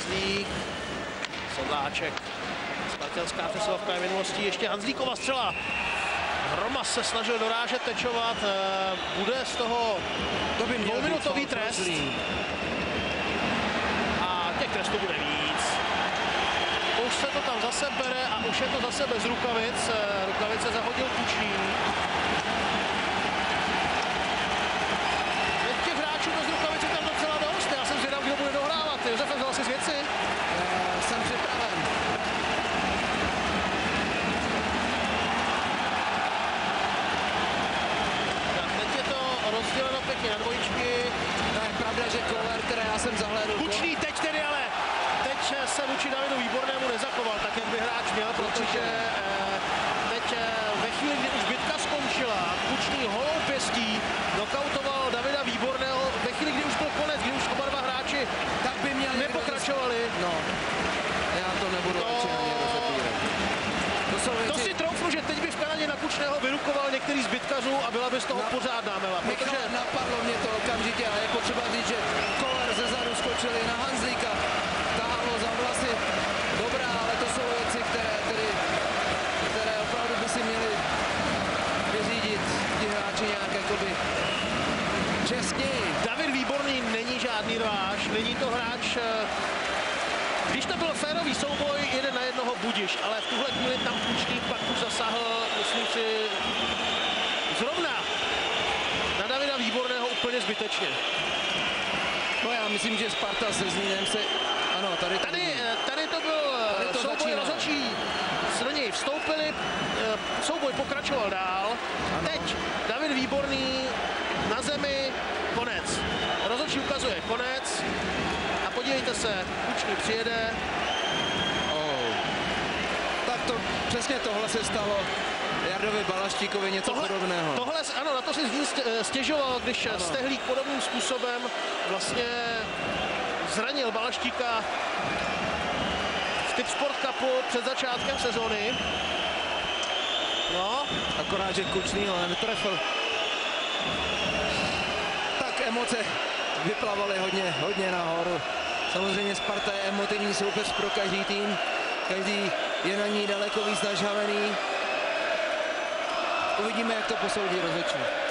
Hanzlík, Sedláček, spartanská přesilovka je minulostí, ještě Hanzlíkova střela. Hromas se snažil dorážet, tečovat, bude z toho dvouminutový trest. A těch trestů bude víc. Už se to tam zase bere a už je to zase bez rukavic. Rukavice zahodil Kučný. Teď těch hráčů bez rukavic je tam docela dost. Já jsem zvědav, kdo bude dohrávat. Josefe, vzal si z věci? Jsem připraven. Teď je to rozděleno pěkně na dvojičky. To je pravda, že Koller, které já jsem zahlédl. Kučný teď tedy, ale teď se vůči Davidu Výbornému nezachoval tak, jak by hráč měl, protože teď ve chvíli, kdy už bitka skončila, Kučný holou pěstí nokautoval Davida Výborného. Ve chvíli, kdy už byl konec, kdy už oba dva hráči Tak by měl nepokračovali. No, já to nebudu radši ani rozebírat. To si troufnu, že teď by v Kanadě na Kučného vyrukoval některý z bitkařů a byla by z toho pořádná mela. Protože napadlo mě to okamžitě, ale je potřeba říct, že Koller ze zadu skočili na Hanzlíka, tahalo za vlasy. Dobrá, ale to jsou věci, které opravdu by si měli vyřídit ti hráči nějak jakoby čestněji. David Výborný není žádný rváč, není to hráč. Když to byl férový souboj, 1 na 1 budiš, ale v tuhle chvíli tam Kučný pak už zasáhl, myslím si, zrovna na Davida Výborného úplně zbytečně. No já myslím, že Sparta se Zlínem se... Ano, tady to byl souboj rozhodčí, do něj vstoupili, souboj pokračoval dál. Ano. Teď David Výborný na zemi, konec. Rozhodčí ukazuje konec. A podívejte se, Kučný přijede. Tak to přesně tohle se stalo Jardovi Balaštíkovi, něco podobného. Tohle, ano, na to si Zlín stěžoval, když Stehlík podobným způsobem vlastně zranil Balaštíka v Tip Sport Cupu před začátkem sezóny. No. Akorát, že Kučný ale netrefil. Tak emoce vyplavaly hodně nahoru. Samozřejmě Sparta je emotivní soupeř pro každý tým. Každý je na ní daleko víc nažhavený. Uvidíme, jak to posoudí rozhodčí.